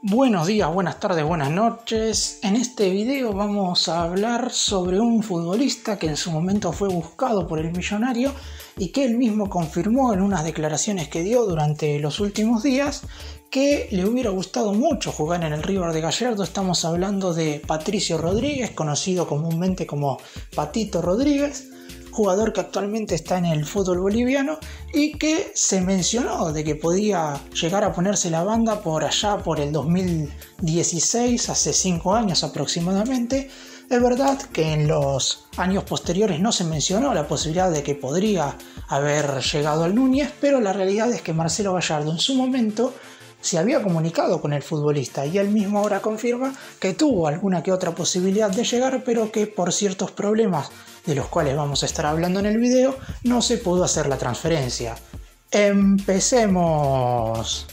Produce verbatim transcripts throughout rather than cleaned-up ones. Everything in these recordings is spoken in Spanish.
Buenos días, buenas tardes, buenas noches. En este video vamos a hablar sobre un futbolista que en su momento fue buscado por el Millonario y que él mismo confirmó en unas declaraciones que dio durante los últimos días que le hubiera gustado mucho jugar en el River de Gallardo. Estamos hablando de Patricio Rodríguez, conocido comúnmente como Patito Rodríguez, jugador que actualmente está en el fútbol boliviano y que se mencionó de que podía llegar a ponerse la banda por allá por el dos mil dieciséis, hace cinco años aproximadamente. Es verdad que en los años posteriores no se mencionó la posibilidad de que podría haber llegado al Núñez, pero la realidad es que Marcelo Gallardo en su momento se había comunicado con el futbolista y él mismo ahora confirma que tuvo alguna que otra posibilidad de llegar, pero que por ciertos problemas de los cuales vamos a estar hablando en el video no se pudo hacer la transferencia. Empecemos.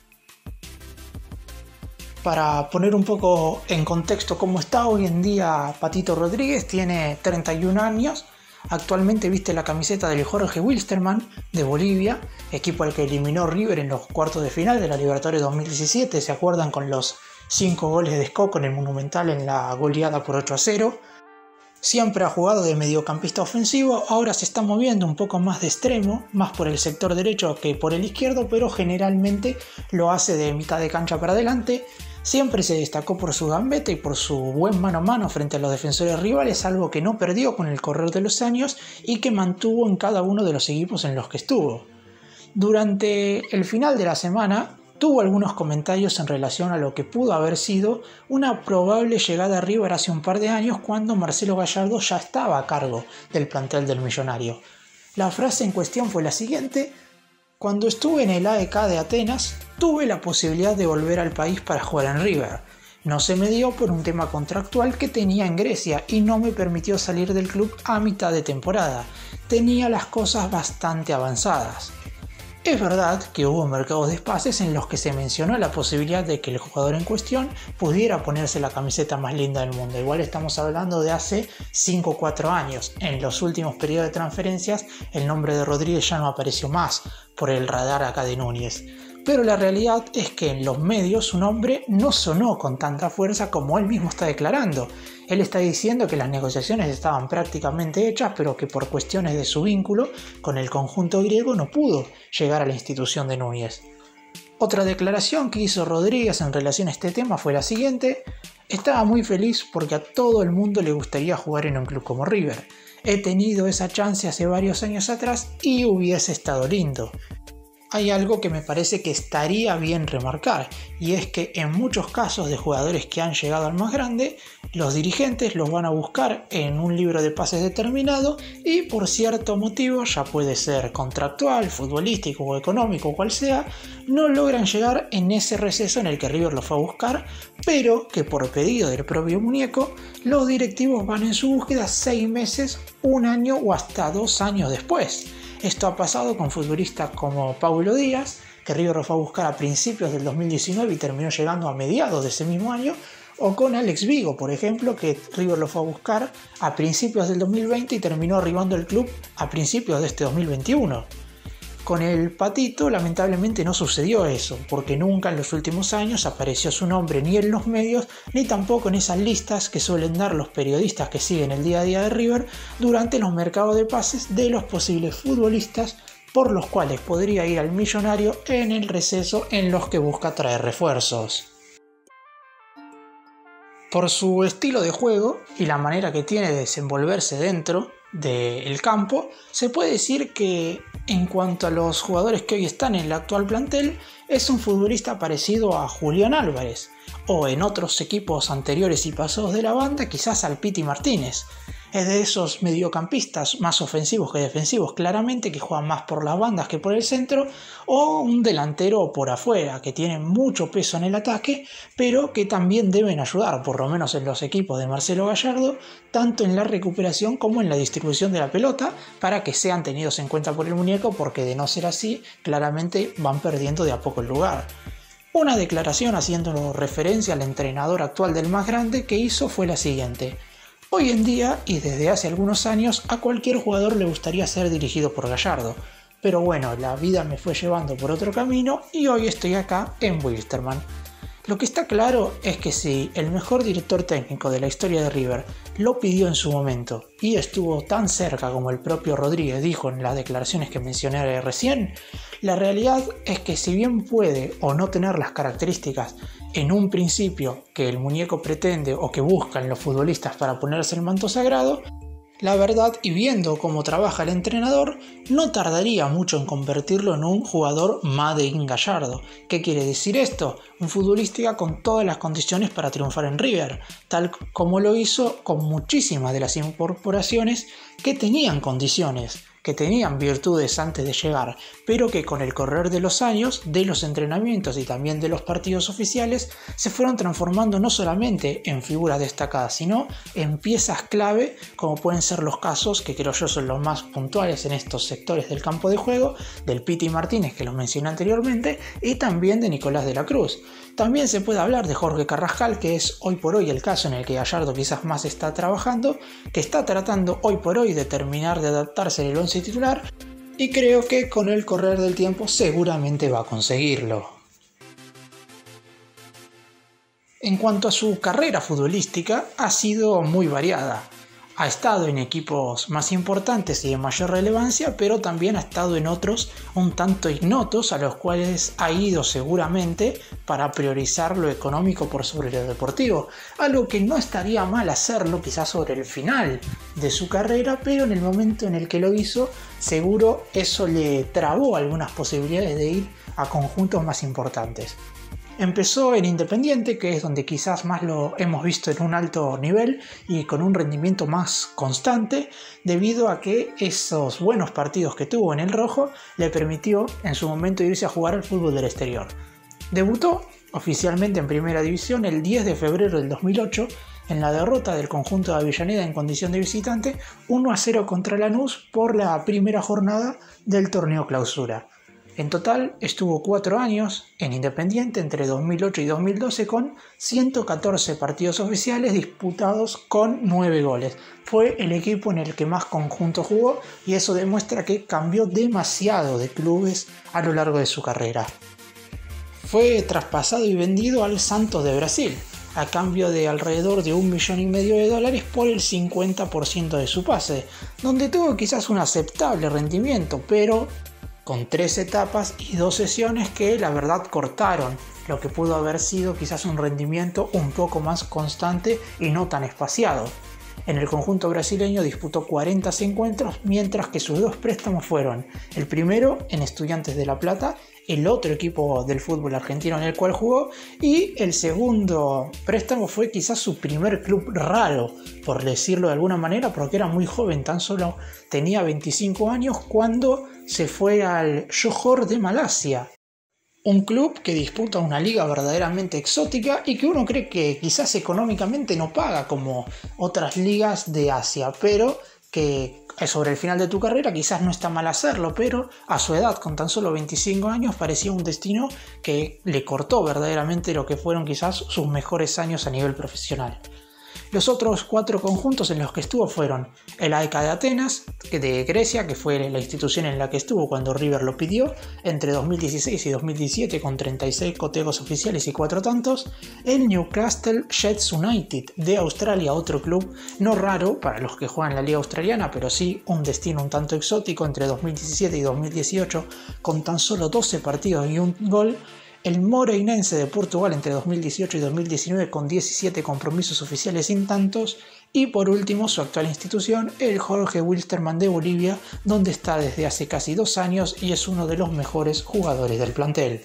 Para poner un poco en contexto cómo está hoy en día Patito Rodríguez, tiene treinta y un años. Actualmente viste la camiseta del Jorge Wilstermann de Bolivia, equipo al que eliminó River en los cuartos de final de la Libertadores dos mil diecisiete. ¿Se acuerdan? Con los cinco goles de Scocco en el Monumental en la goleada por ocho a cero. Siempre ha jugado de mediocampista ofensivo, ahora se está moviendo un poco más de extremo, más por el sector derecho que por el izquierdo, pero generalmente lo hace de mitad de cancha para adelante. Siempre se destacó por su gambeta y por su buen mano a mano frente a los defensores rivales, algo que no perdió con el correr de los años y que mantuvo en cada uno de los equipos en los que estuvo. Durante el final de la semana tuvo algunos comentarios en relación a lo que pudo haber sido una probable llegada a River hace un par de años cuando Marcelo Gallardo ya estaba a cargo del plantel del Millonario. La frase en cuestión fue la siguiente: cuando estuve en el A E K de Atenas, tuve la posibilidad de volver al país para jugar en River. No se me dio por un tema contractual que tenía en Grecia y no me permitió salir del club a mitad de temporada. Tenía las cosas bastante avanzadas. Es verdad que hubo mercados de pases en los que se mencionó la posibilidad de que el jugador en cuestión pudiera ponerse la camiseta más linda del mundo. Igual estamos hablando de hace cinco o cuatro años. En los últimos periodos de transferencias el nombre de Rodríguez ya no apareció más por el radar acá de Núñez. Pero la realidad es que en los medios su nombre no sonó con tanta fuerza como él mismo está declarando. Él está diciendo que las negociaciones estaban prácticamente hechas, pero que por cuestiones de su vínculo con el conjunto griego no pudo llegar a la institución de Núñez. Otra declaración que hizo Rodríguez en relación a este tema fue la siguiente: estaba muy feliz porque a todo el mundo le gustaría jugar en un club como River. He tenido esa chance hace varios años atrás y hubiese estado lindo. Hay algo que me parece que estaría bien remarcar, y es que en muchos casos de jugadores que han llegado al más grande, los dirigentes los van a buscar en un libro de pases determinado y por cierto motivo, ya puede ser contractual, futbolístico o económico o cual sea, no logran llegar en ese receso en el que River los fue a buscar, pero que por pedido del propio muñeco, los directivos van en su búsqueda seis meses, un año o hasta dos años después. Esto ha pasado con futbolistas como Paulo Díaz, que River lo fue a buscar a principios del dos mil diecinueve y terminó llegando a mediados de ese mismo año, o con Alex Vigo, por ejemplo, que River lo fue a buscar a principios del dos mil veinte y terminó arribando al club a principios de este dos mil veintiuno. Con el Patito lamentablemente no sucedió eso, porque nunca en los últimos años apareció su nombre ni en los medios, ni tampoco en esas listas que suelen dar los periodistas que siguen el día a día de River durante los mercados de pases de los posibles futbolistas por los cuales podría ir al Millonario en el receso en los que busca traer refuerzos. Por su estilo de juego y la manera que tiene de desenvolverse dentro del campo, se puede decir que en cuanto a los jugadores que hoy están en el actual plantel, es un futbolista parecido a Julián Álvarez, o en otros equipos anteriores y pasados de la banda, quizás al Piti Martínez. Es de esos mediocampistas más ofensivos que defensivos, claramente, que juegan más por las bandas que por el centro, o un delantero por afuera, que tiene mucho peso en el ataque, pero que también deben ayudar, por lo menos en los equipos de Marcelo Gallardo, tanto en la recuperación como en la distribución de la pelota, para que sean tenidos en cuenta por el muñeco, porque de no ser así, claramente van perdiendo de a poco el lugar. Una declaración haciendo referencia al entrenador actual del más grande que hizo fue la siguiente: hoy en día, y desde hace algunos años, a cualquier jugador le gustaría ser dirigido por Gallardo, pero bueno, la vida me fue llevando por otro camino y hoy estoy acá en Wilstermann. Lo que está claro es que si el mejor director técnico de la historia de River lo pidió en su momento y estuvo tan cerca como el propio Rodríguez dijo en las declaraciones que mencioné recién, la realidad es que si bien puede o no tener las características en un principio que el muñeco pretende o que buscan los futbolistas para ponerse el manto sagrado, la verdad, y viendo cómo trabaja el entrenador, no tardaría mucho en convertirlo en un jugador Made in Gallardo. ¿Qué quiere decir esto? Un futbolista con todas las condiciones para triunfar en River, tal como lo hizo con muchísimas de las incorporaciones que tenían condiciones, que tenían virtudes antes de llegar, pero que con el correr de los años, de los entrenamientos y también de los partidos oficiales, se fueron transformando no solamente en figuras destacadas, sino en piezas clave, como pueden ser los casos, que creo yo son los más puntuales en estos sectores del campo de juego, del Piti Martínez, que los mencioné anteriormente, y también de Nicolás de la Cruz. También se puede hablar de Jorge Carrascal, que es hoy por hoy el caso en el que Gallardo quizás más está trabajando, que está tratando hoy por hoy de terminar de adaptarse al once titular, y creo que con el correr del tiempo seguramente va a conseguirlo. En cuanto a su carrera futbolística, ha sido muy variada. Ha estado en equipos más importantes y de mayor relevancia, pero también ha estado en otros un tanto ignotos, a los cuales ha ido seguramente para priorizar lo económico por sobre lo deportivo, algo que no estaría mal hacerlo quizás sobre el final de su carrera, pero en el momento en el que lo hizo, seguro eso le trabó algunas posibilidades de ir a conjuntos más importantes. Empezó en Independiente, que es donde quizás más lo hemos visto en un alto nivel y con un rendimiento más constante, debido a que esos buenos partidos que tuvo en el rojo le permitió en su momento irse a jugar al fútbol del exterior. Debutó oficialmente en Primera División el diez de febrero del dos mil ocho en la derrota del conjunto de Avellaneda en condición de visitante uno a cero contra Lanús por la primera jornada del torneo Clausura. En total estuvo cuatro años en Independiente entre dos mil ocho y dos mil doce con ciento catorce partidos oficiales disputados con nueve goles. Fue el equipo en el que más conjunto jugó y eso demuestra que cambió demasiado de clubes a lo largo de su carrera. Fue traspasado y vendido al Santos de Brasil a cambio de alrededor de un millón y medio de dólares por el cincuenta por ciento de su pase, donde tuvo quizás un aceptable rendimiento, pero con tres etapas y dos sesiones que la verdad cortaron lo que pudo haber sido quizás un rendimiento un poco más constante y no tan espaciado. En el conjunto brasileño disputó cuarenta encuentros, mientras que sus dos préstamos fueron el primero en Estudiantes de La Plata, el otro equipo del fútbol argentino en el cual jugó, y el segundo préstamo fue quizás su primer club raro, por decirlo de alguna manera, porque era muy joven, tan solo tenía veinticinco años cuando se fue al Johor de Malasia. Un club que disputa una liga verdaderamente exótica y que uno cree que quizás económicamente no paga como otras ligas de Asia, pero que sobre el final de tu carrera quizás no está mal hacerlo, pero a su edad, con tan solo veinticinco años, parecía un destino que le cortó verdaderamente lo que fueron quizás sus mejores años a nivel profesional. Los otros cuatro conjuntos en los que estuvo fueron el A E K de Atenas, de Grecia, que fue la institución en la que estuvo cuando River lo pidió, entre dos mil dieciséis y dos mil diecisiete con treinta y seis cotegos oficiales y cuatro tantos, el Newcastle Jets United de Australia, otro club no raro para los que juegan la liga australiana, pero sí un destino un tanto exótico entre dos mil diecisiete y dos mil dieciocho con tan solo doce partidos y un gol, el Moreirense de Portugal entre dos mil dieciocho y dos mil diecinueve con diecisiete compromisos oficiales sin tantos, y por último su actual institución, el Jorge Wilstermann de Bolivia, donde está desde hace casi dos años y es uno de los mejores jugadores del plantel.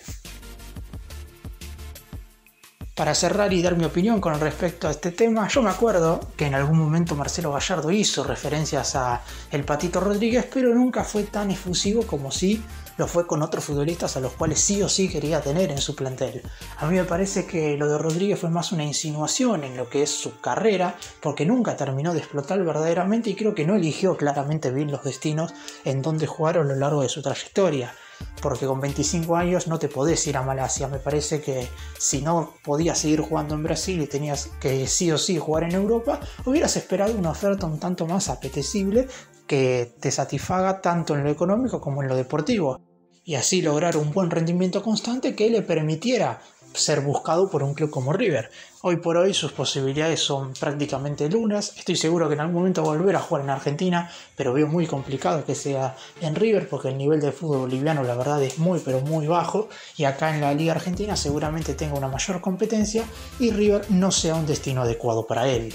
Para cerrar y dar mi opinión con respecto a este tema, yo me acuerdo que en algún momento Marcelo Gallardo hizo referencias a el Patito Rodríguez, pero nunca fue tan efusivo como sí lo fue con otros futbolistas a los cuales sí o sí quería tener en su plantel. A mí me parece que lo de Rodríguez fue más una insinuación en lo que es su carrera, porque nunca terminó de explotar verdaderamente y creo que no eligió claramente bien los destinos en donde jugar a lo largo de su trayectoria. Porque con veinticinco años no te podés ir a Malasia. Me parece que si no podías seguir jugando en Brasil y tenías que sí o sí jugar en Europa, hubieras esperado una oferta un tanto más apetecible que te satisfaga tanto en lo económico como en lo deportivo, y así lograr un buen rendimiento constante que le permitiera ser buscado por un club como River. Hoy por hoy sus posibilidades son prácticamente nulas. Estoy seguro que en algún momento volverá a jugar en Argentina, pero veo muy complicado que sea en River porque el nivel de fútbol boliviano la verdad es muy pero muy bajo, y acá en la Liga Argentina seguramente tenga una mayor competencia y River no sea un destino adecuado para él.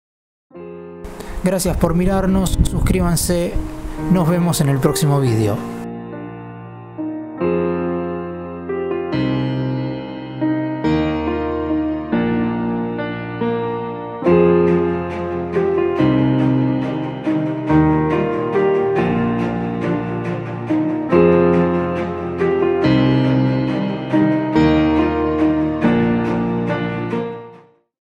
Gracias por mirarnos, suscríbanse, nos vemos en el próximo vídeo.